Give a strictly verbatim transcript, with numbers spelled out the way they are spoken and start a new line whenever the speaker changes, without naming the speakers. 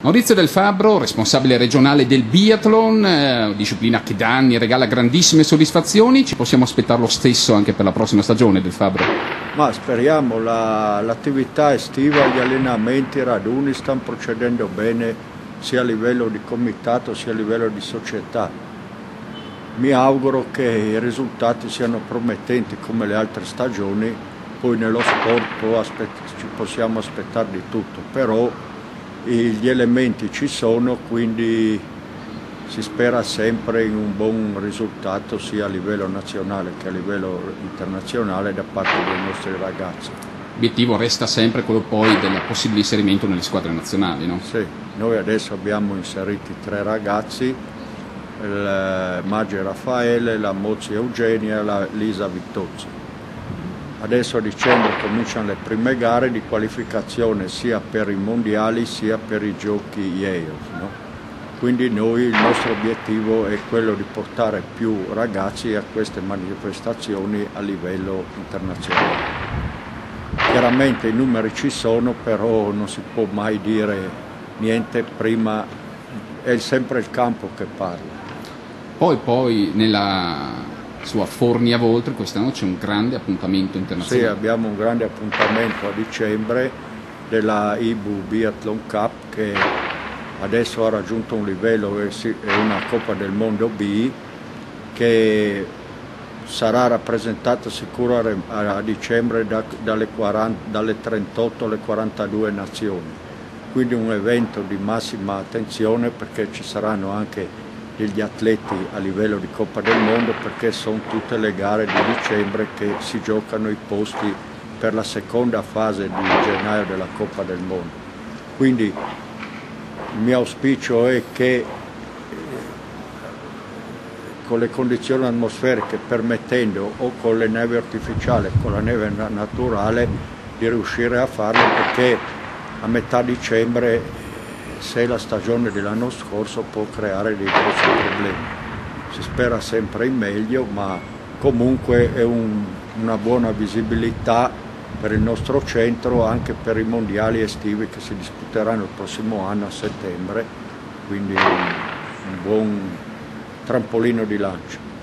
Maurizio Del Fabbro, responsabile regionale del biathlon, eh, disciplina che da anni regala grandissime soddisfazioni. Ci possiamo aspettare lo stesso anche per la prossima stagione, Del Fabbro?
Ma speriamo, la, l'attività estiva, gli allenamenti, i raduni stanno procedendo bene sia a livello di comitato sia a livello di società. Mi auguro che i risultati siano promettenti come le altre stagioni, poi nello sport ci possiamo aspettare di tutto, però gli elementi ci sono, quindi si spera sempre in un buon risultato sia a livello nazionale che a livello internazionale da parte dei nostri ragazzi.
L'obiettivo resta sempre quello poi del possibile inserimento nelle squadre nazionali, no?
Sì, noi adesso abbiamo inseriti tre ragazzi, il Maggi Raffaele, la Mozzi Eugenia e la Lisa Vittozzi. Adesso a dicembre cominciano le prime gare di qualificazione sia per i mondiali sia per i giochi I E O, no? Quindi noi, il nostro obiettivo è quello di portare più ragazzi a queste manifestazioni a livello internazionale. Chiaramente i numeri ci sono, però non si può mai dire niente, prima è sempre il campo che parla.
Poi poi nella sua Fornia Voltri quest'anno c'è un grande appuntamento internazionale.
Sì, abbiamo un grande appuntamento a dicembre della I B U Biathlon Cup che adesso ha raggiunto un livello, è una Coppa del Mondo B che sarà rappresentata sicuro a dicembre da, dalle, quaranta, dalle trentotto alle quarantadue nazioni. Quindi un evento di massima attenzione perché ci saranno anche degli atleti a livello di Coppa del Mondo, perché sono tutte le gare di dicembre che si giocano i posti per la seconda fase di gennaio della Coppa del Mondo. Quindi il mio auspicio è che con le condizioni atmosferiche permettendo, o con le neve artificiali o con la neve naturale, di riuscire a farlo, perché a metà dicembre, se la stagione dell'anno scorso, può creare dei grossi problemi. Si spera sempre in meglio, ma comunque è un, una buona visibilità per il nostro centro, anche per i mondiali estivi che si disputeranno il prossimo anno a settembre, quindi un, un buon trampolino di lancio.